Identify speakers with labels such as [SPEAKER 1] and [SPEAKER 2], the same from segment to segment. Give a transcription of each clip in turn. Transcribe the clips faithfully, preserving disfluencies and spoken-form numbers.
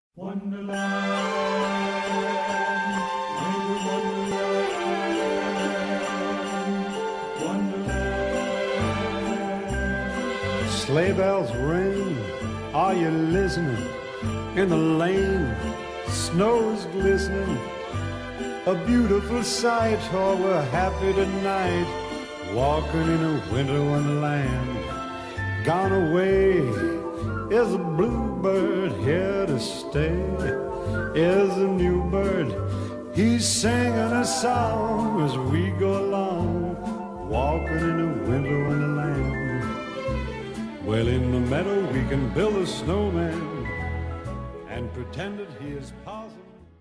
[SPEAKER 1] Wonderland, winter wonderland, wonderland.
[SPEAKER 2] Sleigh bells ring, are you listening? In the lane, snow's glistening. A beautiful sight, oh, we're happy tonight, walking in a winter wonderland. Gone away is a bluebird, here to stay is a new bird. He's singing a song as we go along, walking in a winter wonderland. Well, in the meadow we can build a snowman and pretend that he is Possum.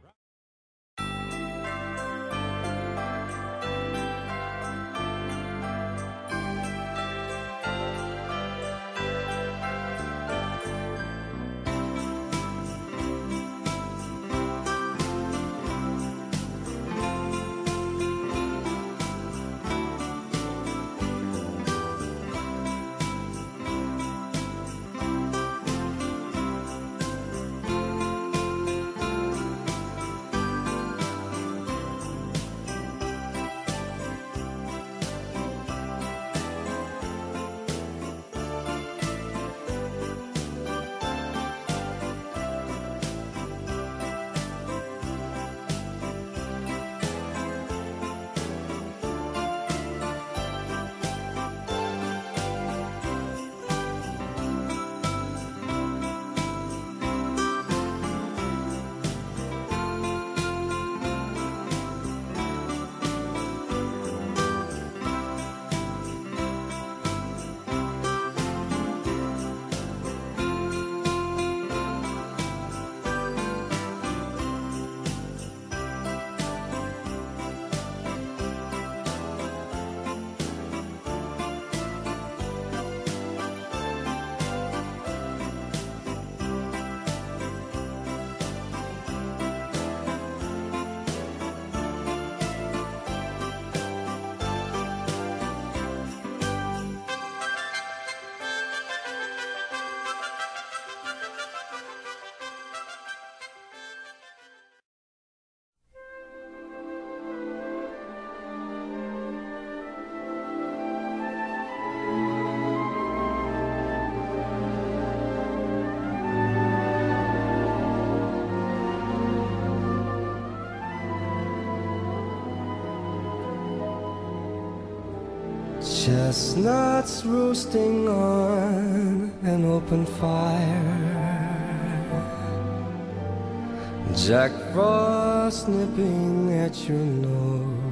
[SPEAKER 3] Chestnuts roasting on an open fire, Jack Frost nipping at your nose.